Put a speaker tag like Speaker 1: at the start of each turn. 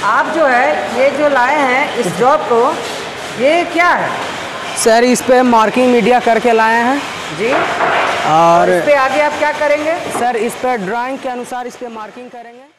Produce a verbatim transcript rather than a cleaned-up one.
Speaker 1: आप जो है ये जो लाए हैं इस जॉब को, ये क्या है?
Speaker 2: सर इस पे मार्किंग मीडिया करके लाए हैं
Speaker 1: जी।
Speaker 2: और
Speaker 1: इस पे आगे आप क्या करेंगे?
Speaker 2: सर इस पे ड्राइंग के अनुसार इस पे मार्किंग करेंगे।